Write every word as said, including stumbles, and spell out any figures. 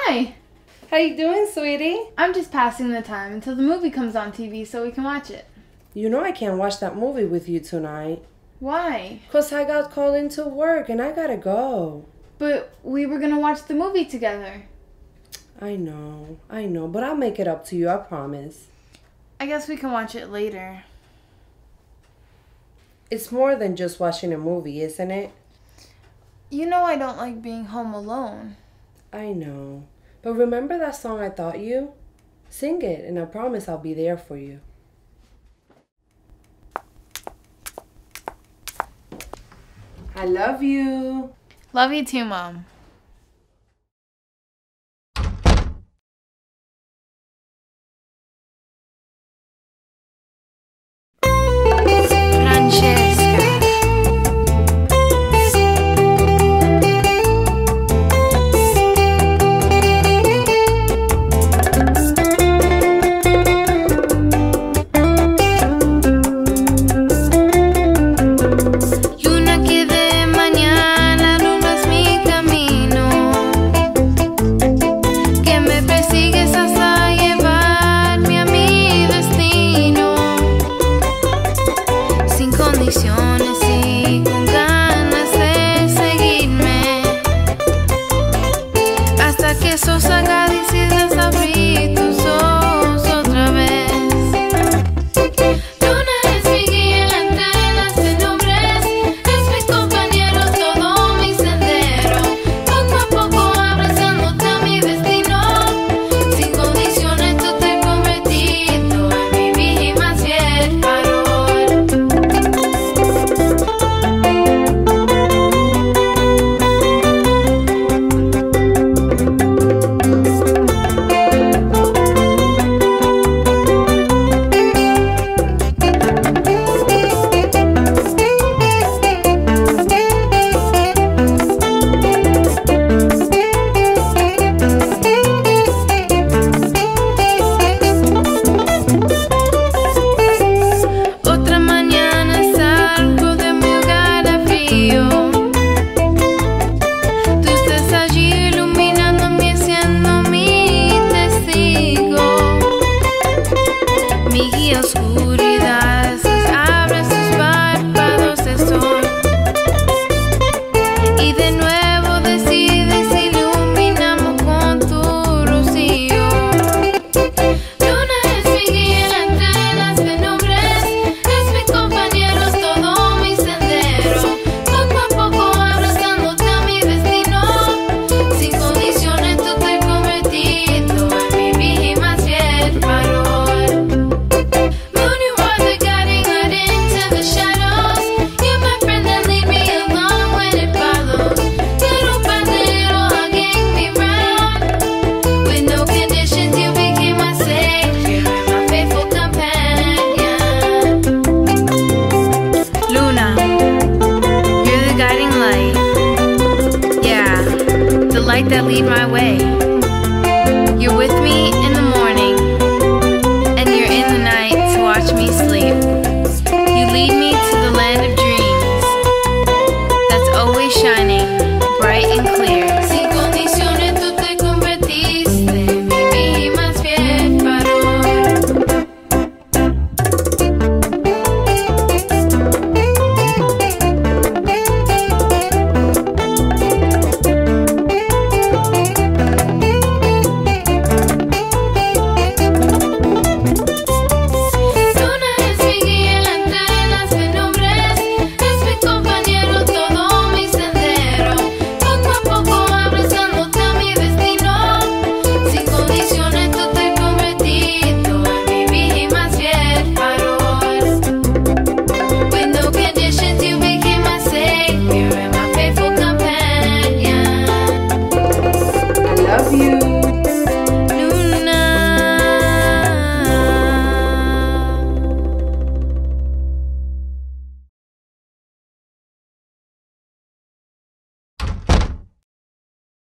Hi. How you doing, sweetie? I'm just passing the time until the movie comes on T V so we can watch it. You know I can't watch that movie with you tonight. Why? 'Cause I got called into work and I gotta go. But we were gonna watch the movie together. I know, I know, but I'll make it up to you, I promise. I guess we can watch it later. It's more than just watching a movie, isn't it? You know I don't like being home alone. I know. But remember that song I taught you? Sing it, and I promise I'll be there for you. I love you. Love you too, Mom. Francesca. Luna que de mañana alumbras mi camino, que me persigues hasta llevarme a mi destino, sin condiciones y con ganas de seguirme, hasta que eso salga decidas abrir tus ojos otra vez. Luna es mi guía entre las penumbres, es mi compañero, todo mi sendero, poco a poco abrazándote a mi destino, sin condiciones tú te has convertido en mi vida más fiel farol. Otra mañana salgo de mi hogar a frío. Tú estás allí iluminándome, siendo mi testigo. Mi guía oscuridad, abre sus párpados de sol. Y de nuevo decides iluminamos con tu rocío. Luna es mi guía entre las penumbres, es mi compañero, todo mi sendero, poco a poco abrazándote a mi destino, sin condiciones tú te has convertido en mi vida más fiel farol. Moon, you are the guiding light into the shadows. You're my friend and lead me along when it follows. Little by little hugging me round. With no conditions you became my savior and my faithful companion. Luna, you're the guiding light. Yeah, the light that lead my way. You're with me